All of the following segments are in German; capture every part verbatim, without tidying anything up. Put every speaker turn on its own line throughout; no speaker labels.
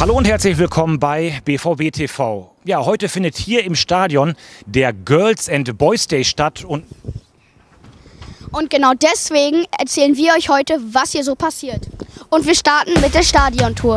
Hallo und herzlich willkommen bei B V B T V. Ja, heute findet hier im Stadion der Girls and Boys Day statt und
Und genau deswegen erzählen wir euch heute, was hier so passiert. Und wir starten mit der Stadiontour.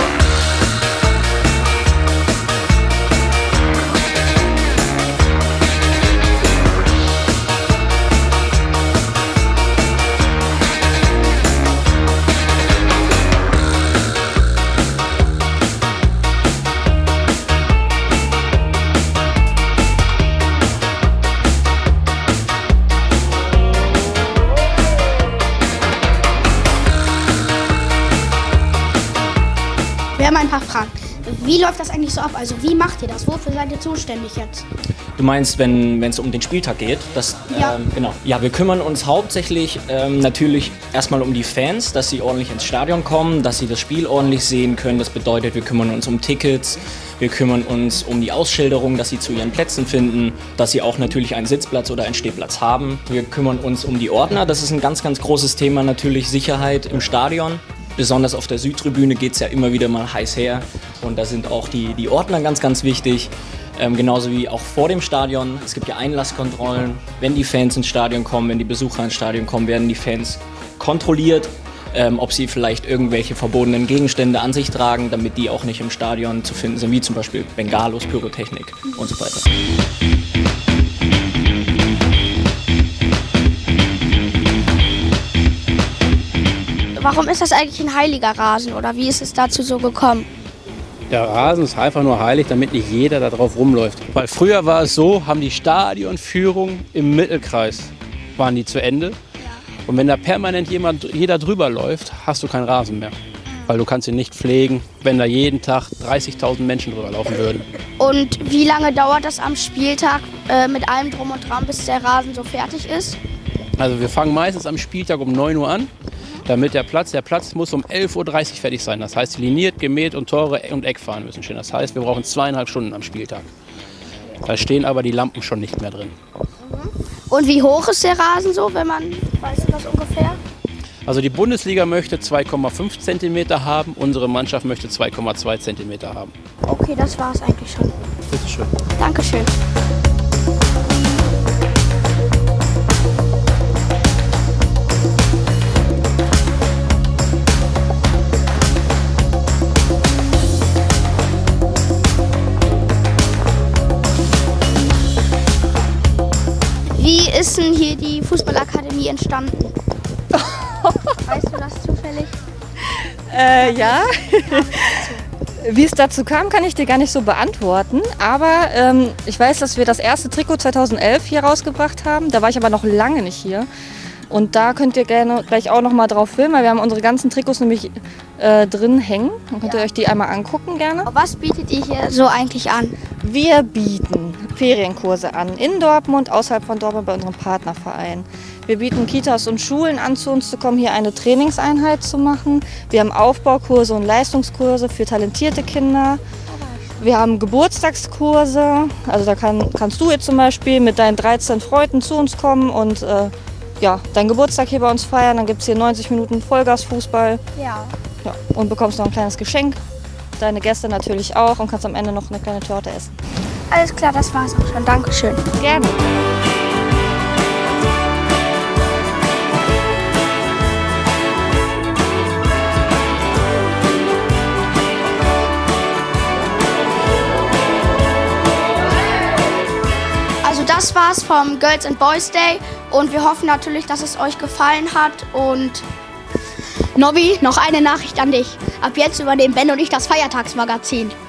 Wir haben ein paar Fragen. Wie läuft das eigentlich so ab? Also wie macht ihr das? Wofür seid ihr zuständig jetzt?
Du meinst, wenn es um den Spieltag geht? Das,
Ja.
Ähm, genau. Ja, wir kümmern uns hauptsächlich ähm, natürlich erstmal um die Fans, dass sie ordentlich ins Stadion kommen, dass sie das Spiel ordentlich sehen können. Das bedeutet, wir kümmern uns um Tickets, wir kümmern uns um die Ausschilderung, dass sie zu ihren Plätzen finden, dass sie auch natürlich einen Sitzplatz oder einen Stehplatz haben. Wir kümmern uns um die Ordner. Das ist ein ganz, ganz großes Thema, natürlich Sicherheit im Stadion. Besonders auf der Südtribüne geht es ja immer wieder mal heiß her und da sind auch die, die Ordner ganz, ganz wichtig. Ähm, genauso wie auch vor dem Stadion. Es gibt ja Einlasskontrollen. Wenn die Fans ins Stadion kommen, wenn die Besucher ins Stadion kommen, werden die Fans kontrolliert, ähm, ob sie vielleicht irgendwelche verbotenen Gegenstände an sich tragen, damit die auch nicht im Stadion zu finden sind, wie zum Beispiel Bengalos, Pyrotechnik und so weiter.
Warum ist das eigentlich ein heiliger Rasen oder wie ist es dazu so gekommen?
Der Rasen ist einfach nur heilig, damit nicht jeder da drauf rumläuft. Weil früher war es so, haben die Stadionführungen im Mittelkreis, waren die zu Ende. Und wenn da permanent jemand, jeder drüber läuft, hast du keinen Rasen mehr. Weil du kannst ihn nicht pflegen, wenn da jeden Tag dreißigtausend Menschen drüber laufen würden.
Und wie lange dauert das am Spieltag äh, mit allem Drum und Dran, bis der Rasen so fertig ist?
Also wir fangen meistens am Spieltag um neun Uhr an. Damit der Platz, der Platz muss um elf Uhr dreißig fertig sein. Das heißt, liniert, gemäht und Tore und Eckfahnen müssen stehen. Das heißt, wir brauchen zweieinhalb Stunden am Spieltag. Da stehen aber die Lampen schon nicht mehr drin.
Und wie hoch ist der Rasen so, wenn man, weißt du das ungefähr?
Also die Bundesliga möchte zwei Komma fünf Zentimeter haben, unsere Mannschaft möchte zwei Komma zwei Zentimeter haben.
Okay, das war es eigentlich schon.
Bitte schön.
Dankeschön. Wie ist denn hier die Fußballakademie entstanden? Weißt du das zufällig?
Äh, ja. Wie es dazu kam, kann ich dir gar nicht so beantworten. Aber ähm, ich weiß, dass wir das erste Trikot zweitausendelf hier rausgebracht haben. Da war ich aber noch lange nicht hier. Und da könnt ihr gerne gleich auch noch mal drauf filmen, weil wir haben unsere ganzen Trikots nämlich äh, drin hängen. Dann könnt ihr euch die einmal angucken gerne.
Was bietet ihr hier so eigentlich an?
Wir bieten Ferienkurse an in Dortmund, außerhalb von Dortmund bei unserem Partnerverein. Wir bieten Kitas und Schulen an, zu uns zu kommen, hier eine Trainingseinheit zu machen. Wir haben Aufbaukurse und Leistungskurse für talentierte Kinder. Wir haben Geburtstagskurse. Also da kann, kannst du jetzt zum Beispiel mit deinen dreizehn Freunden zu uns kommen und äh, ja, deinen Geburtstag hier bei uns feiern. Dann gibt es hier neunzig Minuten Vollgasfußball.
Ja.
Ja, und bekommst noch ein kleines Geschenk. Deine Gäste natürlich auch und kannst am Ende noch eine kleine Torte essen.
Alles klar, das war's auch schon. Dankeschön.
Gerne.
Also das war's vom Girls and Boys Day und wir hoffen natürlich, dass es euch gefallen hat. Und Nobby, noch eine Nachricht an dich. Ab jetzt übernehmen Ben und ich das Feiertagsmagazin.